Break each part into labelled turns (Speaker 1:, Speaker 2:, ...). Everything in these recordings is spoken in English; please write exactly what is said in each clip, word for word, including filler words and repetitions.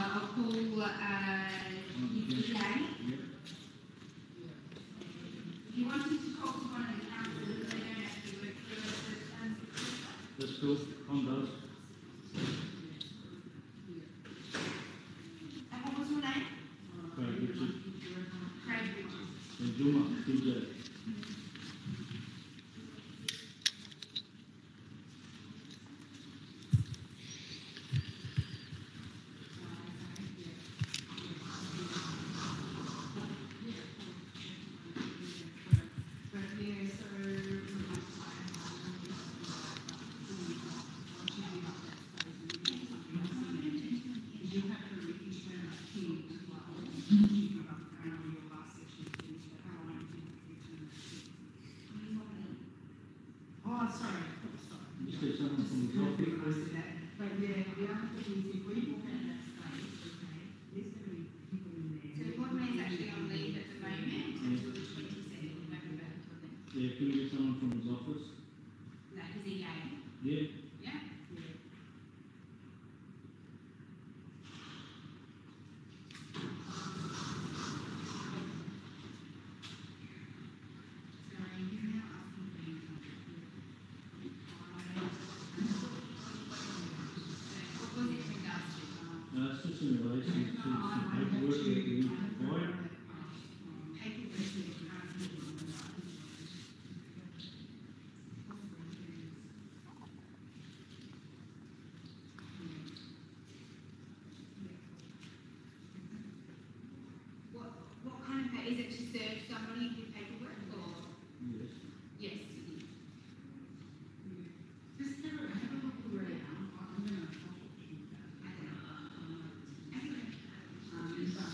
Speaker 1: I'll call uh, today. If you wanted to talk to one of the councillors, they don't actually work for us.
Speaker 2: That's cool. Con does.
Speaker 1: And what was your name?
Speaker 2: Craig Richard.
Speaker 1: Craig Richard.
Speaker 2: And Juma, D J.
Speaker 3: Oh, sorry.
Speaker 2: Just get someone from the office.
Speaker 3: But yeah, the other thing is if we walk out that space, okay, there's going to be people in there.
Speaker 1: So the boardman's actually on leave at the moment until the twenty-second of November until then.
Speaker 2: Yeah, can we get someone from his office?
Speaker 1: That is E A.
Speaker 2: Yeah.
Speaker 1: Yeah.
Speaker 2: Uh, it's just in relation to some paperwork that we need to provide.
Speaker 1: What, what kind of, pa- is it to serve somebody with paperwork or?
Speaker 2: Yes.
Speaker 1: Yes, it is.
Speaker 3: Just have a, have a look around. I'm going to talk to you about it. Um, but,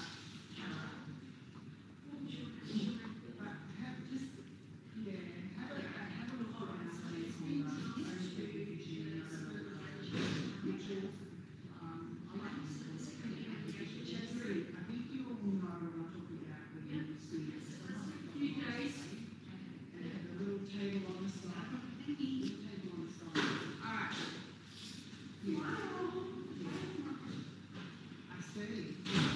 Speaker 3: but have just, yeah, have a, have a look around. There's some, uh, overvision, rituals. Um, I like to see this. That's really, I think you all know what I'm talking about when you see it.
Speaker 1: You guys.
Speaker 3: And have a little table on the side. Little table on the side.
Speaker 1: All right.
Speaker 3: Yeah. I see.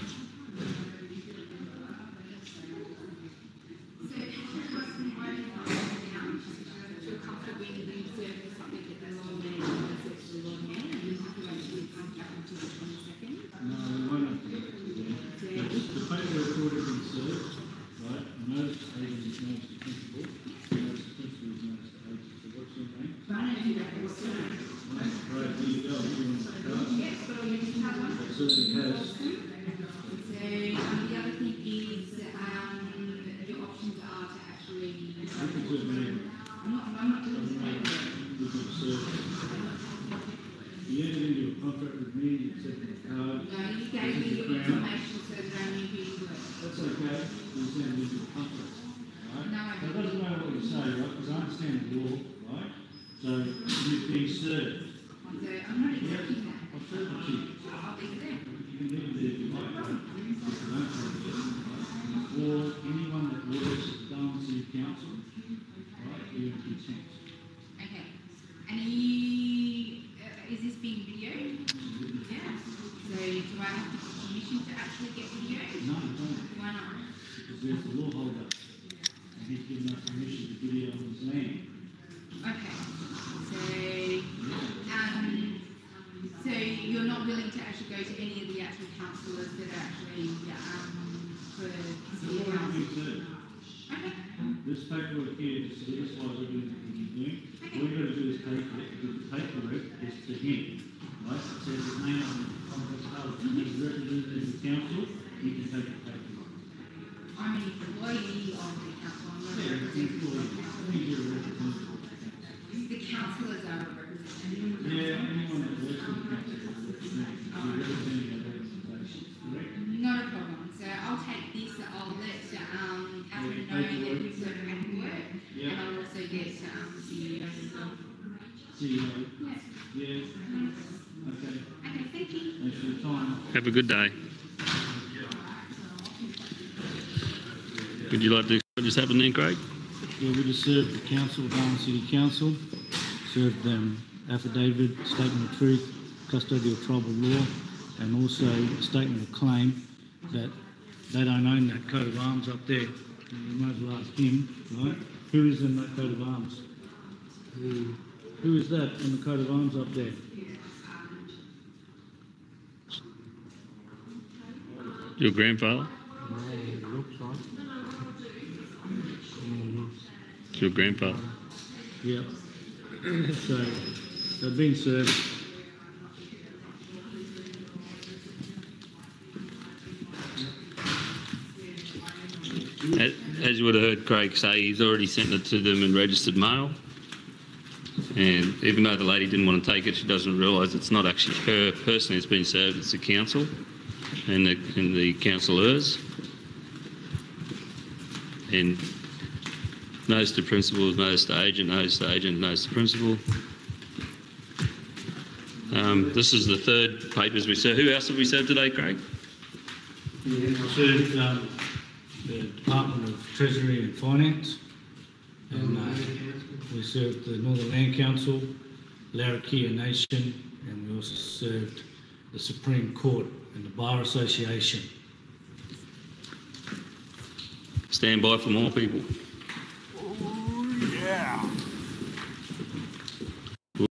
Speaker 1: So if you person writing down, feel comfortable in being served with something that the law may not accept the law may, and you have to wait till it comes back until the twenty-second.
Speaker 2: No, we won't have to do that. The the paperwork already been served, right? I know the agent is known as the principal. I know the principal is known as the agent. So what's your name?
Speaker 3: But I don't do that. What's the name?
Speaker 2: Right, there you go. You're on the card.
Speaker 1: Yes, but you can have one.
Speaker 2: It certainly has.
Speaker 1: So um, the other thing is um, the options are to actually.
Speaker 2: You can do it, man.
Speaker 1: I'm not. I'm not doing this paperwork.
Speaker 2: You can serve. You entered into a contract with me, you accepted the card.
Speaker 1: No, you gave me your information so that I knew who you were.
Speaker 2: That's okay. You entered into a contract. Right?
Speaker 1: No, I
Speaker 2: So it doesn't matter what you say, right? Because I understand the law, right? So you've been served.
Speaker 1: So I'm not accepting that.
Speaker 2: I'll serve it to you.
Speaker 1: I'll leave it there.
Speaker 2: You can leave it there if you like, right? If you don't serve it, right? Or anyone that works at the Darwin City Council, right? You have consent.
Speaker 1: Okay. And are you, uh, is this being videoed? Yeah. So do I have to get permission to actually get videoed?
Speaker 2: No, you don't.
Speaker 1: Why not?
Speaker 2: Because there's the law holder. And he's given us permission to video on his land.
Speaker 1: Okay. So, um, so you're not willing to actually go to any of the actual councillors that are actually um, for
Speaker 2: It's
Speaker 1: city
Speaker 2: already
Speaker 1: council?
Speaker 2: been served.
Speaker 1: Okay.
Speaker 2: This paperwork here just satisfies everything that you're doing. All you got to do is take it, because the paperwork is to him, right? It says his name on the contract card. If he's represented in the council, you can take the paperwork.
Speaker 1: I'm an employee of the council. I'm not a
Speaker 2: Yeah, it's
Speaker 1: representative of
Speaker 2: employee.
Speaker 1: the
Speaker 2: I
Speaker 1: council.
Speaker 2: think you're a representative of the council.
Speaker 1: The councillors are a representative.
Speaker 2: Yeah, anyone that works for the council is a representative. You're representing an organisation, correct?
Speaker 1: Not a problem. So I'll take this, I'll let um, Catherine know that you've got paperwork,
Speaker 2: Yeah.
Speaker 1: and I'll also get um, C E O as well.
Speaker 2: C E O.
Speaker 1: Yes.
Speaker 2: Yeah. Okay.
Speaker 1: Okay, thank you.
Speaker 2: Thanks for your time.
Speaker 4: Have a good day. Would you like to what just happened then, Craig?
Speaker 2: Yeah, we just served the council, Darwin City Council, served them affidavit, statement of truth, custodial tribal law, and also a statement of claim that they don't own that coat of arms up there. You might as well ask him, right? Who is in that coat of arms? Who, who is that in the coat of arms up there?
Speaker 4: Your grandfather?
Speaker 2: Yeah, it looks like.
Speaker 4: It's your grandfather.
Speaker 2: Yeah. So they've been served.
Speaker 4: As as you would have heard Craig say, he's already sent it to them in registered mail. And even though the lady didn't want to take it, she doesn't realise it's not actually her personally that's been served, it's the council and the, and the councillors. And notice to principal, notice to agent, notice to agent, notice to principal. Um, this is the third papers we served. Who else have we served today, Craig?
Speaker 2: Yeah, we served um, the Department of Treasury and Finance, and uh, we served the Northern Land Council, Larrakia Nation, and we also served the Supreme Court and the Bar Association.
Speaker 4: Stand by for more people.